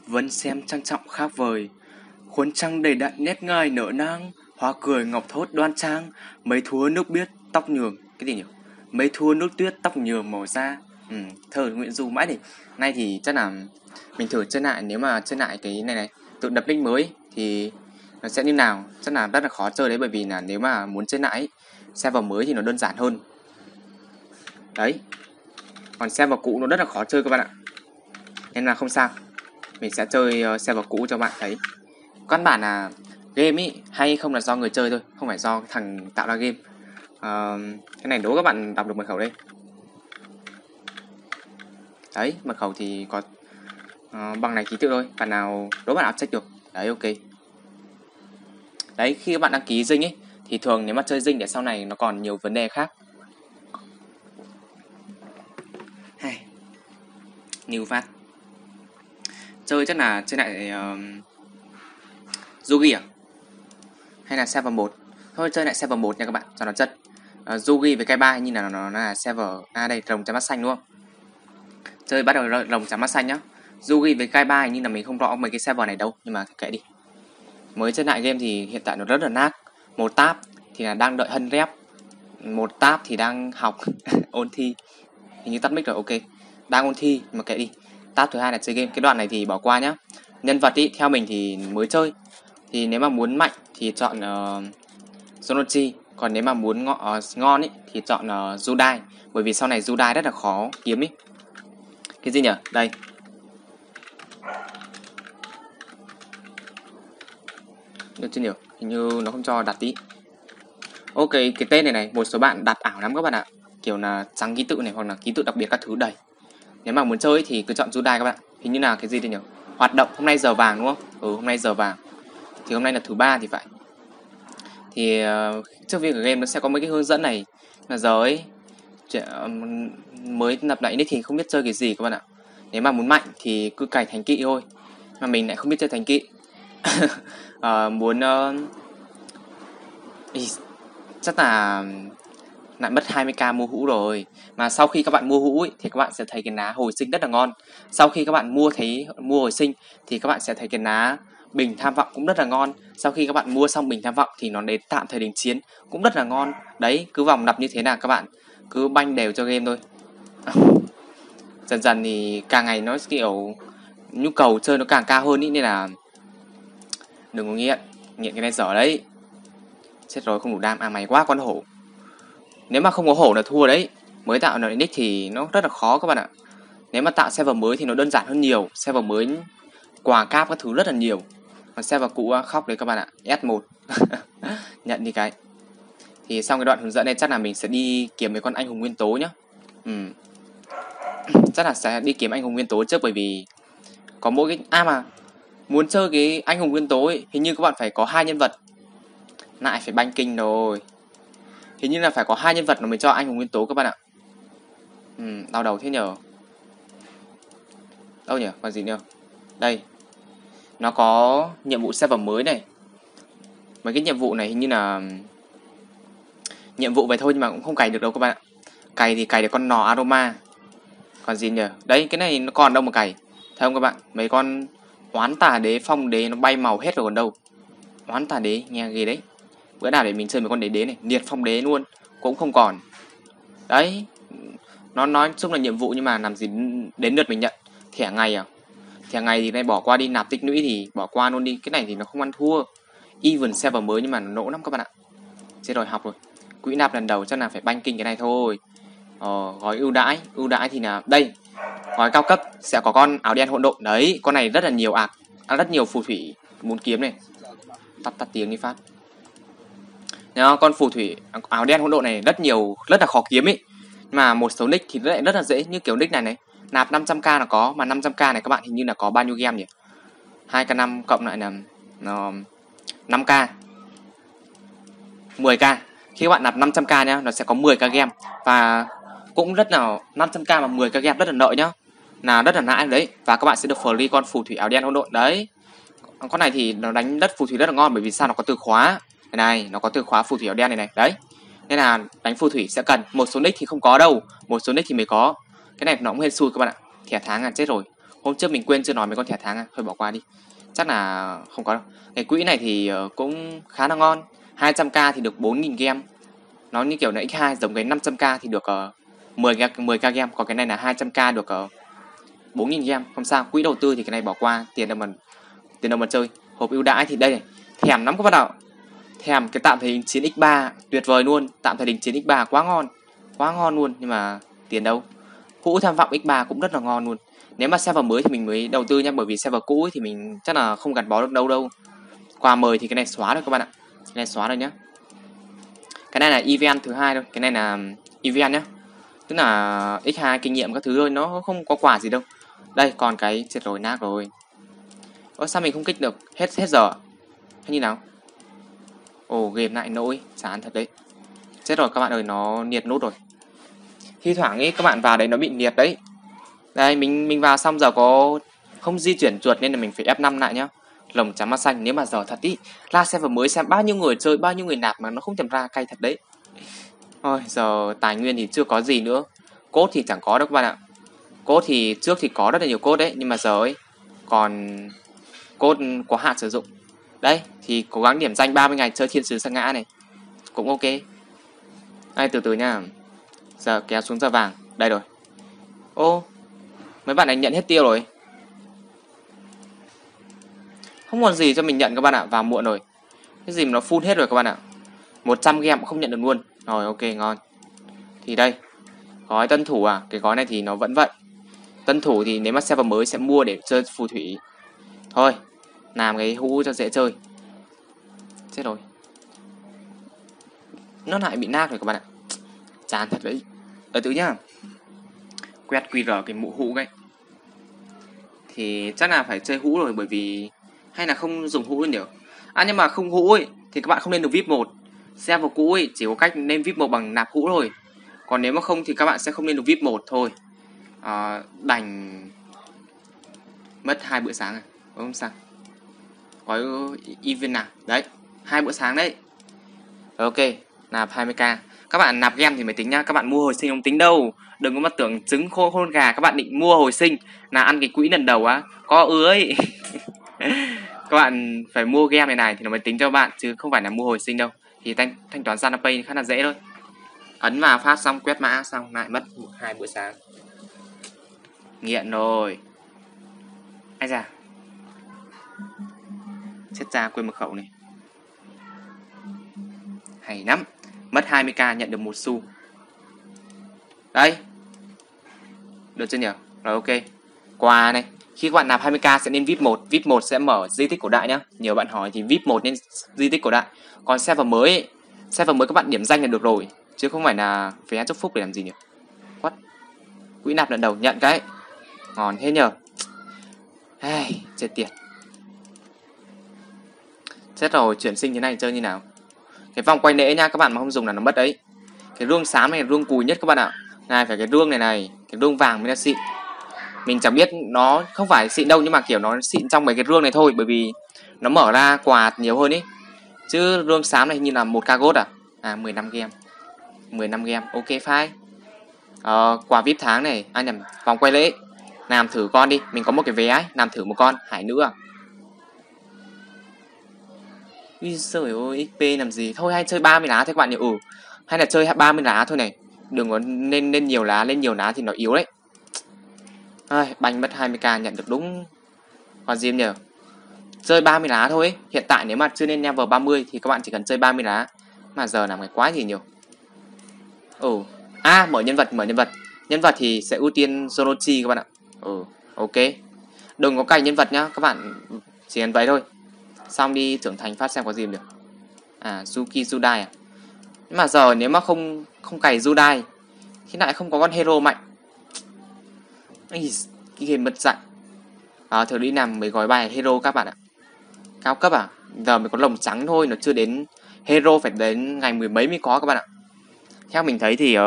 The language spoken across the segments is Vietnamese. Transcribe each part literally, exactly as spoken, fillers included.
vẫn xem trang trọng khác vời. Khuôn trăng đầy đặn nét ngài nở nang, hoa cười ngọc thốt đoan trang, mấy thúa nước biết tóc nhường, cái gì nhỉ? Mấy thua nước tuyết tóc nhường màu da. Ừ, thơ Nguyễn Du mãi thì nay thì chắc là mình thử chơi lại, nếu mà chơi lại cái này này, tự đập nick mới thì nó sẽ như nào, chắc là rất là khó chơi đấy, bởi vì là nếu mà muốn chơi lại server mới thì nó đơn giản hơn đấy, còn server cũ nó rất là khó chơi các bạn ạ, nên là không sao, mình sẽ chơi uh, server cũ cho bạn thấy. Căn bản là game ý hay không là do người chơi thôi, không phải do thằng tạo ra game. Uh, cái này đố các bạn đọc được mật khẩu đây. Đấy, mật khẩu thì có uh, bằng này ký tự thôi, bạn nào đố bạn nào check được. Đấy, ok. Đấy, khi các bạn đăng ký dinh ấy thì thường nếu mà chơi dinh để sau này nó còn nhiều vấn đề khác. Hay New phát chơi chắc là chơi lại uh, Yugi à? Hay là server một? Thôi chơi lại server một nha các bạn, cho nó chất. uh, Yugi với cái ba như là nó là server à đây, rồng trắng mắt xanh đúng không? Chơi bắt đầu rồng trắng mắt xanh nhá. Yugi với cái ba như là mình không rõ mấy cái server này đâu, nhưng mà kệ đi. Mới chơi lại game thì hiện tại nó rất là nát. Một tab thì là đang đợi hân rep, một tab thì đang học ôn thi. Hình như tắt mic rồi, ok. Đang ôn thi mà kệ đi. Tab thứ hai là chơi game. Cái đoạn này thì bỏ qua nhá. Nhân vật ý, theo mình thì mới chơi thì nếu mà muốn mạnh thì chọn uh, Zonochi. Còn nếu mà muốn ngọ, uh, ngon ý, thì chọn uh, Judai. Bởi vì sau này Judai rất là khó kiếm ý. Cái gì nhỉ? Đây. Được chưa nhỉ? Hình như nó không cho đặt tí. Ok, cái tên này này, một số bạn đặt ảo lắm các bạn ạ. Kiểu là trắng ký tự này hoặc là ký tự đặc biệt các thứ đầy. Nếu mà muốn chơi thì cứ chọn Judai các bạn. Hình như là cái gì đây nhỉ? Hoạt động hôm nay giờ vàng đúng không? Ừ, hôm nay giờ vàng. Thì hôm nay là thứ ba thì phải. Thì uh, trước việc của game nó sẽ có mấy cái hướng dẫn này. Là giờ ấy uh, mới lập lại nick thì không biết chơi cái gì các bạn ạ. Nếu mà muốn mạnh thì cứ cài thành kỵ thôi. Mà mình lại không biết chơi thành kỵ. uh, muốn uh... Ý, chắc là lại mất hai mươi k mua hũ rồi. Mà sau khi các bạn mua hũ ấy, thì các bạn sẽ thấy cái ná hồi sinh rất là ngon. Sau khi các bạn mua thấy mua hồi sinh thì các bạn sẽ thấy cái ná bình tham vọng cũng rất là ngon. Sau khi các bạn mua xong bình tham vọng thì nó đến tạm thời đình chiến cũng rất là ngon. Đấy, cứ vòng lặp như thế là các bạn cứ banh đều cho game thôi. Dần dần thì càng ngày nó kiểu nhu cầu chơi nó càng cao hơn ý, nên là đừng có nghiện. Nghiện cái này dở đấy. Chết rồi, không đủ đam. À mày quá, con hổ. Nếu mà không có hổ là thua đấy. Mới tạo nội nick thì nó rất là khó các bạn ạ. Nếu mà tạo server mới thì nó đơn giản hơn nhiều. Server mới quà cáp các thứ rất là nhiều. Còn server cũ khóc đấy các bạn ạ. S một nhận đi cái. Thì xong cái đoạn hướng dẫn này chắc là mình sẽ đi kiếm mấy con anh hùng nguyên tố nhá. Ừ. Chắc là sẽ đi kiếm anh hùng nguyên tố trước, bởi vì có mỗi cái... À mà muốn chơi cái anh hùng nguyên tố ấy, hình như các bạn phải có hai nhân vật. Lại phải banh kinh rồi. Hình như là phải có hai nhân vật nó mới cho anh hùng nguyên tố các bạn ạ. Ừ, đau đầu thế nhờ. Đâu nhỉ? Còn gì nữa? Đây. Nó có nhiệm vụ server mới này. Mấy cái nhiệm vụ này hình như là nhiệm vụ vậy thôi, nhưng mà cũng không cày được đâu các bạn ạ. Cày thì cày được con nò aroma. Còn gì nhỉ? Đấy, cái này nó còn đâu mà cày. Thấy không các bạn? Mấy con oán tà đế, phong đế nó bay màu hết rồi còn đâu. Oán tà đế, nghe ghê đấy. Bữa nào để mình chơi mấy con đế đế này, liệt phong đế luôn cũng không còn. Đấy, nó nói chung là nhiệm vụ nhưng mà làm gì đến lượt mình nhận. Thẻ ngày à? Thẻ ngày thì này bỏ qua đi, nạp tích lũy thì bỏ qua luôn đi. Cái này thì nó không ăn thua. Even server mới nhưng mà nó nỗ lắm các bạn ạ. Chết rồi, học rồi. Quỹ nạp lần đầu chắc là phải banh kinh cái này thôi. Ờ, gói ưu đãi, ưu đãi thì là đây. Gói cao cấp sẽ có con áo đen hỗn độn. Đấy, con này rất là nhiều ạc, à, rất nhiều phù thủy muốn kiếm này. Tắt tắt tiếng đi phát. Nhá, con phù thủy áo đen hỗn độn này rất nhiều, rất là khó kiếm ý. Mà một số nick thì lại rất là dễ, như kiểu nick này này. Nạp năm trăm k là có, mà năm trăm k này các bạn hình như là có bao nhiêu game nhỉ? hai k năm cộng lại là nó năm k. mười k. Khi các bạn nạp năm trăm k nhá, nó sẽ có mười k game. Và cũng rất là năm trăm k mà mười k game rất là nợ nhá. Là rất là nãi đấy. Và các bạn sẽ được free con phù thủy áo đen hỗn độn đấy. Con này thì nó đánh đất phù thủy rất là ngon, bởi vì sao? Nó có từ khóa. Này này, nó có từ khóa phù thủy áo đen này này. Đấy. Nên là đánh phù thủy sẽ cần. Một số nick thì không có đâu, một số nick thì mới có. Cái này nó cũng hên xui các bạn ạ. Thẻ tháng là chết rồi. Hôm trước mình quên chưa nói mấy con thẻ tháng à, thôi bỏ qua đi. Chắc là không có đâu. Cái quỹ này thì cũng khá là ngon. hai trăm k thì được bốn nghìn gem. Nó như kiểu là x hai, giống cái năm trăm k thì được uh, mười k gem, còn cái này là hai trăm k được uh, bốn nghìn gem. Không sao, quỹ đầu tư thì cái này bỏ qua, tiền đâu mà tiền đâu mà chơi. Hộp ưu đãi thì đây này, thèm lắm các bạn ạ. Thèm cái tạm thời đình chiến x ba tuyệt vời luôn, tạm thời đình chiến x ba quá ngon. Quá ngon luôn, nhưng mà tiền đâu. Hũ tham vọng x ba cũng rất là ngon luôn. Nếu mà server mới thì mình mới đầu tư nha, bởi vì server cũ thì mình chắc là không gắn bó được đâu đâu. Quà mời thì cái này xóa rồi các bạn ạ. Cái này xóa rồi nhá. Cái này là event thứ hai thôi, cái này là event nhá. Tức là x hai kinh nghiệm các thứ thôi, nó không có quà gì đâu. Đây, còn cái chết rồi, nát rồi. Ơ sao mình không kích được? Hết hết giờ. Hay như nào? Ồ, game lại nỗi, chán thật đấy. Chết rồi các bạn ơi, nó nhiệt nút rồi. Thi thoảng ấy các bạn vào đấy nó bị nhiệt đấy. Đây, mình mình vào xong giờ có không di chuyển chuột nên là mình phải F năm lại nhá. Lồng trắng mắt xanh, nếu mà giờ thật ý, ra server mới xem bao nhiêu người chơi, bao nhiêu người nạp mà nó không thèm ra, cay thật đấy. Thôi, giờ tài nguyên thì chưa có gì nữa. Cốt thì chẳng có đâu các bạn ạ. Cốt thì trước thì có rất là nhiều cốt đấy, nhưng mà giờ ấy còn cốt có hạn sử dụng. Đấy, thì cố gắng điểm danh ba mươi ngày chơi thiên sứ sa ngã này. Cũng ok. Đây, từ từ nha. Giờ kéo xuống giờ vàng. Đây rồi. Ô, mấy bạn này nhận hết tiêu rồi. Không còn gì cho mình nhận các bạn ạ, vào muộn rồi. Cái gì mà nó full hết rồi các bạn ạ. một trăm gem cũng không nhận được luôn. Rồi, ok, ngon. Thì đây, gói tân thủ à, cái gói này thì nó vẫn vậy. Tân thủ thì nếu mà server mới sẽ mua để chơi phù thủy. Thôi, làm cái hũ cho dễ chơi. Chết rồi. Nó lại bị nát rồi các bạn ạ. Chán thật đấy. Ở từ nhá. Quét quy rờ cái mũ hũ cái. Thì chắc là phải chơi hũ rồi, bởi vì hay là không dùng hũ nữa. À nhưng mà không hũ ấy thì các bạn không lên được vê i pê một. Server cũ ấy chỉ có cách lên vê i pê một bằng nạp hũ thôi. Còn nếu mà không thì các bạn sẽ không lên được vê i pê một thôi. À, đành mất hai bữa sáng à. Không sao. Có event nào. Đấy, hai bữa sáng đấy. Ok, nạp hai mươi k. Các bạn nạp game thì mới tính nhá, các bạn mua hồi sinh không tính đâu. Đừng có mà tưởng trứng khô khôn gà các bạn định mua hồi sinh là ăn cái quỹ lần đầu á, có ưới. Các bạn phải mua game này này thì nó mới tính cho bạn, chứ không phải là mua hồi sinh đâu. Thì thanh, thanh toán Sanapay khá là dễ thôi. Ấn vào phát xong quét mã xong lại mất hai bữa sáng. Nghiện rồi. Ai da. Chết ra quên mật khẩu này. Hay lắm. Mất hai mươi k nhận được một xu. Đây. Được chưa nhỉ? Rồi ok. Quà này. Khi các bạn nạp hai mươi k sẽ lên vê i pê một. vê i pê một sẽ mở di tích cổ đại nhá. Nhiều bạn hỏi thì vê i pê một nên di tích cổ đại. Còn server mới ấy, server mới các bạn điểm danh là được rồi, chứ không phải là vé chúc phúc để làm gì nhỉ? What? Quỹ nạp lần đầu nhận cái. Ngon thế nhờ. Ai, chết tiệt. Chết rồi, chuyển sinh thế này chơi như nào? Cái vòng quay lễ nha, các bạn mà không dùng là nó mất đấy. Cái rương xám này là rương cùi nhất các bạn ạ. Này phải cái rương này này, cái rương vàng mới là xịn. Mình chẳng biết nó không phải xịn đâu, nhưng mà kiểu nó xịn trong mấy cái rương này thôi, bởi vì nó mở ra quà nhiều hơn ý. Chứ rương xám này như là một k gold à? À mười lăm game. mười lăm game, ok fine. Ờ, quà vê i pê tháng này, à nhầm, vòng quay lễ. Làm thử con đi, mình có một cái vé ấy, làm thử một con, hải nữ à? Ui giời ơi, ích pê làm gì? Thôi hay chơi ba mươi lá thôi các bạn nhỉ? Ừ. Hay là chơi ba mươi lá thôi này. Đừng có nên lên nhiều lá, lên nhiều lá thì nó yếu đấy. Ai, banh mất hai mươi k nhận được đúng. Còn gì nhỉ? Chơi ba mươi lá thôi ấy. Hiện tại nếu mà chưa lên level ba mươi thì các bạn chỉ cần chơi ba mươi lá. Mà giờ làm cái quái gì nhiều. Ừ. À, mở nhân vật, mở nhân vật. Nhân vật thì sẽ ưu tiên Zorochi các bạn ạ. Ừ, ok. Đừng có cày nhân vật nhá, các bạn chỉ cần vậy thôi. Xong đi trưởng thành phát xem có gì được. À, Yuki Judai à. Nhưng mà giờ nếu mà không không cày Judai thì lại không có con hero mạnh. Ây, cái game mất dạy. À, thử đi làm mấy gói bài hero các bạn ạ. Cao cấp à? Giờ mới có lồng trắng thôi, nó chưa đến hero phải đến ngày mười mấy mới có các bạn ạ. Theo mình thấy thì uh...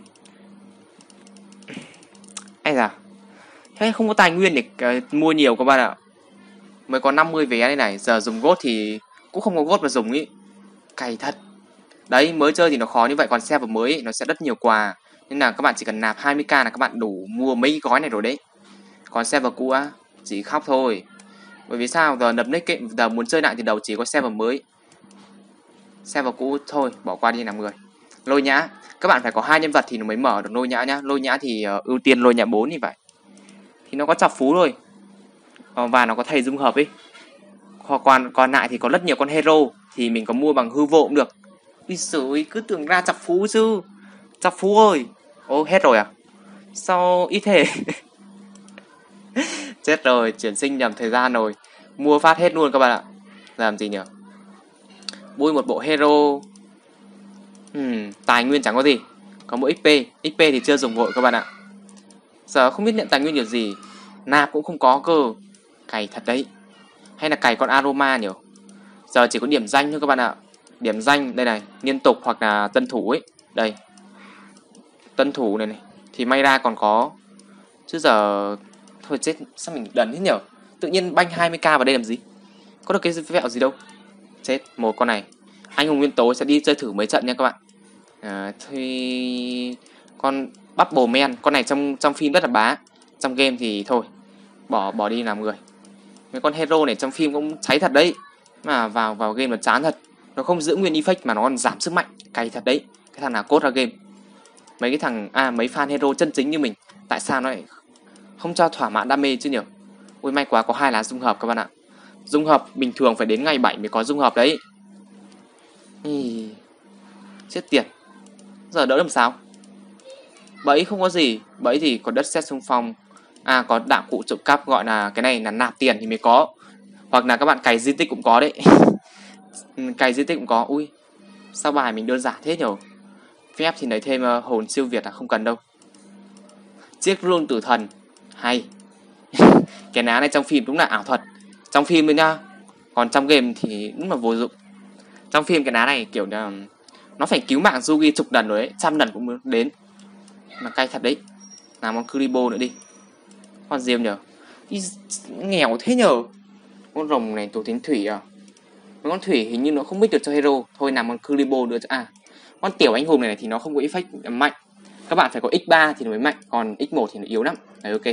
ai da. Thế không có tài nguyên để uh, mua nhiều các bạn ạ. Mới có năm mươi vé đây này, giờ dùng gốt thì cũng không có gốt mà dùng ý. Cày thật. Đấy, mới chơi thì nó khó như vậy, còn server mới ý, nó sẽ rất nhiều quà. Nên là các bạn chỉ cần nạp hai mươi k là các bạn đủ mua mấy gói này rồi đấy. Còn server cũ á, chỉ khóc thôi. Bởi vì sao? Giờ nập nick ấy, giờ muốn chơi lại thì đầu chỉ có server mới. Server cũ thôi, bỏ qua đi làm người. Lôi nhã, các bạn phải có hai nhân vật thì nó mới mở được lôi nhã nhá. Lôi nhã thì uh, ưu tiên lôi nhã bốn thì phải. Thì nó có chọc phú thôi. Uh, và nó có thầy dung hợp ấy. Còn còn lại thì có rất nhiều con hero thì mình có mua bằng hư vô cũng được. Ý giời, cứ tưởng ra chọc phú chứ. Chọc phú ơi. Ô, hết rồi à? Sao ít thế? Chết rồi, chuyển sinh nhầm thời gian rồi. Mua phát hết luôn các bạn ạ. Làm gì nhỉ? Bui một bộ hero. Hmm, tài nguyên chẳng có gì. Có mỗi ích pê. ích pê thì chưa dùng vội các bạn ạ. Giờ không biết nhận tài nguyên kiểu gì. Nạp cũng không có cơ. Cày thật đấy. Hay là cày con aroma nhỉ? Giờ chỉ có điểm danh thôi các bạn ạ. Điểm danh đây này, liên tục hoặc là tân thủ ấy. Đây. Tân thủ này này. Thì may ra còn có. Chứ giờ... Thôi chết, sao mình đần thế nhở? Tự nhiên banh hai mươi k vào đây làm gì? Có được cái vẹo gì đâu. Chết, một con này. Anh hùng nguyên tố sẽ đi chơi thử mấy trận nha các bạn. À, thì... Con Bubble Man. Con này trong trong phim rất là bá. Trong game thì thôi. Bỏ bỏ đi làm người. Mấy con hero này trong phim cũng cháy thật đấy. Mà vào vào game là chán thật. Nó không giữ nguyên effect mà nó còn giảm sức mạnh. Cày thật đấy. Cái thằng nào cốt ra game. Mấy cái thằng... À mấy fan hero chân chính như mình. Tại sao nó lại không cho thỏa mãn đam mê chứ nhỉ? Ui may quá có hai lá dung hợp các bạn ạ. Dung hợp bình thường phải đến ngày bảy mới có dung hợp đấy. Ý... Chết tiệt. Giờ đỡ làm sao? Bẫy không có gì. Bẫy thì có đất sét xung phong. À có đạo cụ trộm cắp, gọi là cái này là nạp tiền thì mới có. Hoặc là các bạn cày di tích cũng có đấy. Cày di tích cũng có. Ui sao bài mình đơn giản thế nhỉ? Phép thì lấy thêm uh, hồn siêu việt là không cần đâu. Chiếc rương tử thần. Hay. Cái ná này trong phim đúng là ảo thuật. Trong phim thôi nhá. Còn trong game thì đúng là vô dụng. Trong phim cái ná này kiểu là nó phải cứu mạng Yugi chục lần rồi đấy. Trăm lần cũng đến. Mà cay thật đấy. Làm con Kuribo nữa đi. Con diêm nhở. Ý, nghèo thế nhở. Con rồng này tổ thánh thủy à? Con thủy hình như nó không biết được cho hero. Thôi làm con Kuribo nữa. À con tiểu anh hùng này, này thì nó không có effect mạnh. Các bạn phải có x ba thì nó mới mạnh. Còn x một thì nó yếu lắm. Đấy ok.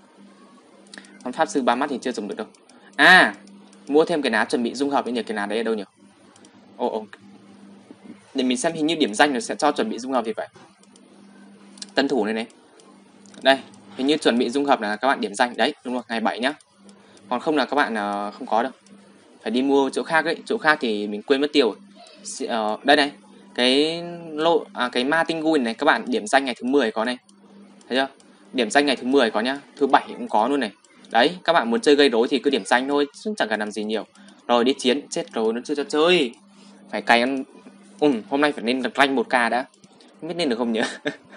Con pháp sư ba mắt thì chưa dùng được đâu. À mua thêm cái ná chuẩn bị dung hợp với nhỉ. Cái ná đấy ở đâu nhỉ? Ồ ồ. Để mình xem hình như điểm danh nó sẽ cho chuẩn bị dung hợp thì phải. Tân thủ này này. Đây hình như chuẩn bị dung hợp là các bạn điểm danh. Đấy đúng rồi ngày bảy nhá. Còn không là các bạn uh, không có đâu. Phải đi mua chỗ khác ấy. Chỗ khác thì mình quên mất tiêu rồi. Uh, đây này. Cái lô à, cái Martin Guin này các bạn điểm danh ngày thứ mười có này. Thấy chưa? Điểm danh ngày thứ mười có nhá. Thứ bảy cũng có luôn này. Đấy các bạn muốn chơi gây rối thì cứ điểm danh thôi. Chứ chẳng cần làm gì nhiều. Rồi đi chiến. Chết rồi nó chưa cho chơi. Phải cày ăn. Ừ, hôm nay phải nên được rank một k đã. Không biết nên được không nhỉ?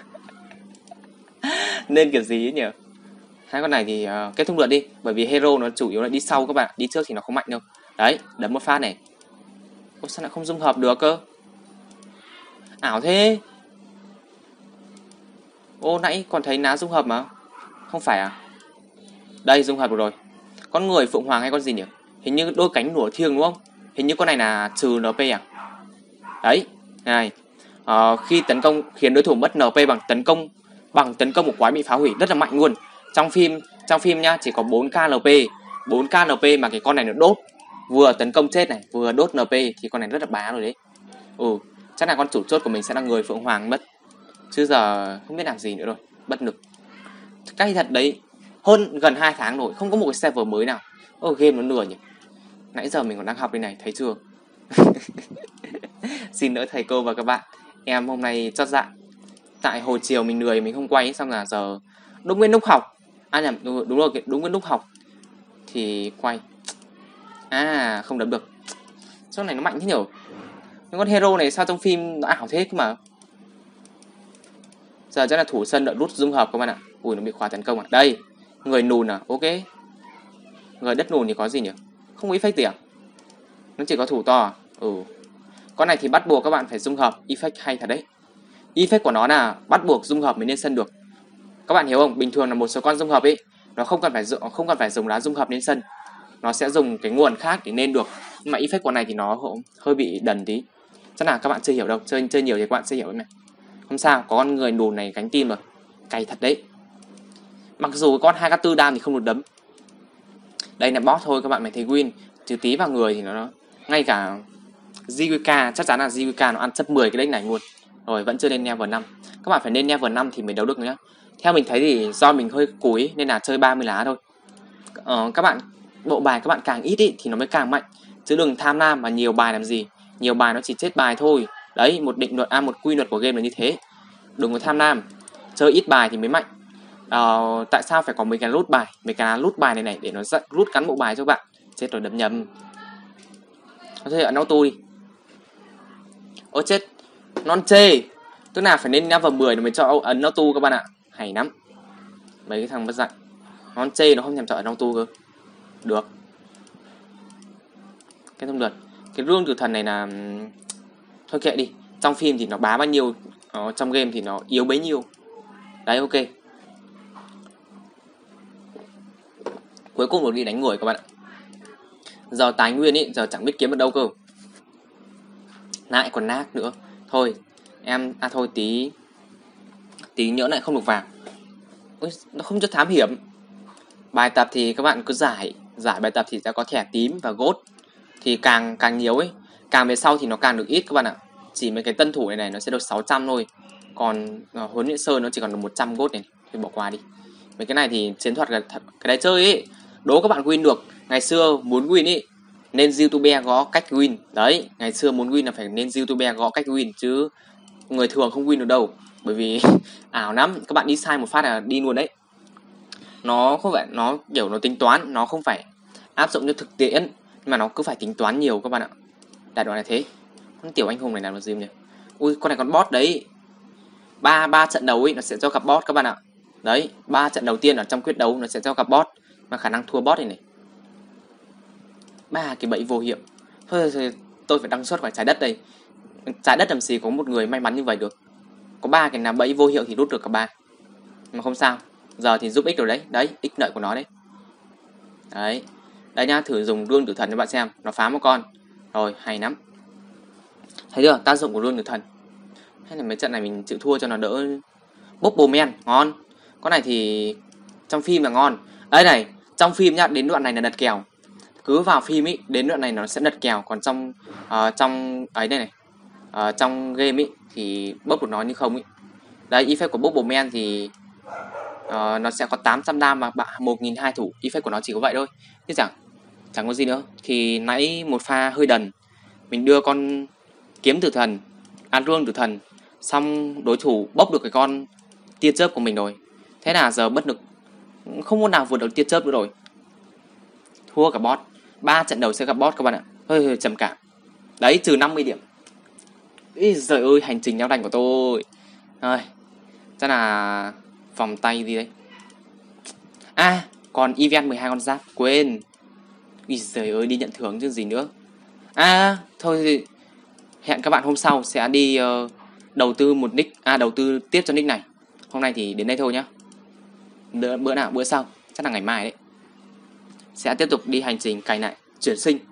Nên kiểu gì ấy nhỉ? Hai con này thì uh, kết thúc lượt đi. Bởi vì hero nó chủ yếu là đi sau các bạn. Đi trước thì nó không mạnh đâu. Đấy đấm một phát này. Ôi sao lại không dung hợp được cơ? Ảo thế. Ô nãy còn thấy ná dung hợp mà. Không phải à? Đây dung hợp được rồi. Con người phượng hoàng hay con gì nhỉ? Hình như đôi cánh nủa thiêng đúng không? Hình như con này là trừ en pê à? Đấy này. uh, Khi tấn công khiến đối thủ mất en pê bằng tấn công bằng tấn công một quái bị phá hủy, rất là mạnh luôn. Trong phim trong phim nhá chỉ có bốn k en pê. bốn k en pê mà cái con này nó đốt. Vừa tấn công chết này, vừa đốt en pê thì con này rất là bá rồi đấy. Ừ, chắc là con chủ chốt của mình sẽ là người phượng hoàng mất. Chứ giờ không biết làm gì nữa rồi. Bất lực. Cay thật đấy. Hơn gần hai tháng rồi, không có một cái server mới nào. Ô game nó nửa nhỉ. Nãy giờ mình còn đang học đây này, thấy chưa? Xin lỗi thầy cô và các bạn. Em hôm nay chót dạ. Tại hồi chiều mình lười mình không quay, xong là giờ đúng nguyên lúc học. À nhầm, đúng, đúng rồi, đúng nguyên lúc học thì quay. À không đấm được. Sao này nó mạnh thế nhở? Những con hero này sao trong phim nó ảo thế cơ mà. Giờ chắc là thủ sân đợi rút dung hợp các bạn ạ. Ui nó bị khóa tấn công à. Đây người nùn à. Ok. Người đất nùn thì có gì nhỉ? Không có effect gì à? Nó chỉ có thủ to à? Ừ. Con này thì bắt buộc các bạn phải dung hợp. Effect hay thật đấy. Effect của nó là bắt buộc dung hợp mới lên sân được. Các bạn hiểu không? Bình thường là một số con dung hợp ấy nó không cần phải dùng, không cần phải dùng lá dung hợp lên sân. Nó sẽ dùng cái nguồn khác để lên được. Nhưng mà effect của này thì nó hơi bị đần tí. Chắc là các bạn chưa hiểu đâu. Chơi chơi nhiều thì các bạn sẽ hiểu này. Không sao, có con người nùn này gánh tim rồi. Cày thật đấy. Mặc dù con hai k tư đam thì không được đấm. Đây là boss thôi các bạn, mày thấy win trừ tí vào người thì nó, nó ngay cả giê vê ca chắc chắn là giê vê ca nó ăn sấp mười cái deck này luôn. Rồi vẫn chưa lên level năm. Các bạn phải lên level năm thì mới đấu được nhá. Theo mình thấy thì do mình hơi cúi nên là chơi ba mươi lá thôi. Ờ, các bạn bộ bài các bạn càng ít ý, thì nó mới càng mạnh. Chứ đừng tham lam mà nhiều bài làm gì. Nhiều bài nó chỉ chết bài thôi. Đấy, một định luật à, một quy luật của game là như thế. Đừng có tham lam. Chơi ít bài thì mới mạnh. Ờ, tại sao phải có mấy cái rút bài? Mấy cái rút bài này này để nó dẫn rút cán bộ bài cho các bạn. Chết rồi, đấm nhầm. Thôi ấn auto đi. Ôi chết, non chê. Tức là phải lên level mười nó mới cho ấn auto các bạn ạ. Hay lắm. Mấy cái thằng bất dạy. Non chê nó không thèm cho ấn auto cơ. Được. Cái thông lượt. Cái rương tử thần này là thôi kệ đi. Trong phim thì nó bá bao nhiêu, ờ, trong game thì nó yếu bấy nhiêu. Đấy, ok. Cuối cùng được đi đánh người các bạn ạ. Giờ tái nguyên ý, giờ chẳng biết kiếm ở đâu cơ. Lại còn nát nữa. Thôi, em à thôi tí tí nhỡ lại không được vào. Ôi, nó không cho thám hiểm. Bài tập thì các bạn cứ giải, giải bài tập thì sẽ có thẻ tím và gốt. Thì càng càng nhiều ấy, càng về sau thì nó càng được ít các bạn ạ. Chỉ mấy cái tân thủ này này nó sẽ được sáu trăm thôi. Còn uh, huấn luyện sơn nó chỉ còn được một trăm gốt này, thì bỏ qua đi. Mấy cái này thì chiến thuật là thật, cái đấy chơi ấy, đố các bạn win được. Ngày xưa muốn win ấy nên YouTuber có cách win. Đấy, ngày xưa muốn win là phải nên YouTuber có cách win chứ người thường không win được đâu. Bởi vì ảo lắm, các bạn đi sai một phát là đi luôn đấy. Nó không phải, nó kiểu nó tính toán, nó không phải áp dụng cho thực tiễn, nhưng mà nó cứ phải tính toán nhiều các bạn ạ. Đại đoạn là thế. Con tiểu anh hùng này làm được gì nhỉ? Ui, con này con boss đấy. Ba ba trận đầu ấy nó sẽ cho gặp boss các bạn ạ. Đấy, ba trận đầu tiên ở trong quyết đấu nó sẽ cho gặp boss, mà khả năng thua boss này này. Ba cái bẫy vô hiệu. Thôi, thôi tôi phải đăng xuất khỏi trái đất đây. Trái đất làm gì có một người may mắn như vậy được. Có ba cái là bẫy vô hiệu thì rút được cả ba. Mà không sao. Giờ thì giúp ích rồi đấy. Đấy, ích lợi của nó đấy. Đấy. Đây nhá, thử dùng rương tử thần cho bạn xem. Nó phá một con. Rồi, hay lắm. Thấy chưa, tác dụng của rương tử thần. Hay là mấy trận này mình chịu thua cho nó đỡ. Bốc bồ men, ngon. Con này thì trong phim là ngon. Đấy này, trong phim nhá, đến đoạn này là đặt kèo. Cứ vào phim ý, đến đoạn này nó sẽ đặt kèo. Còn trong uh, trong ấy đây này, uh, trong game ý thì bốc của nó như không ý. Đấy, effect của bốc bồ men thì uh, nó sẽ có tám trăm đam mà một nghìn hai thủ. Effect của nó chỉ có vậy thôi. Chứ chẳng chẳng có gì nữa. Thì nãy một pha hơi đần, mình đưa con kiếm tử thần, an rương tử thần, xong đối thủ bốc được cái con tia chớp của mình rồi. Thế là giờ bất lực, không môn nào vượt được tia chớp nữa rồi. Thua cả boss. Ba trận đầu sẽ gặp boss các bạn ạ. Hơi hơi trầm cảm. Đấy, trừ năm mươi điểm. Ý giời ơi, hành trình leo đành của tôi. Rồi, chắc là vòng tay gì đấy. À, còn event mười hai con giáp, quên. Ý giời ơi, đi nhận thưởng chứ gì nữa. À, thôi thì hẹn các bạn hôm sau sẽ đi uh, đầu tư một nick, à đầu tư tiếp cho nick này. Hôm nay thì đến đây thôi nhá. Bữa, bữa nào, bữa sau, chắc là ngày mai đấy. Sẽ tiếp tục đi hành trình cày lại, chuyển sinh.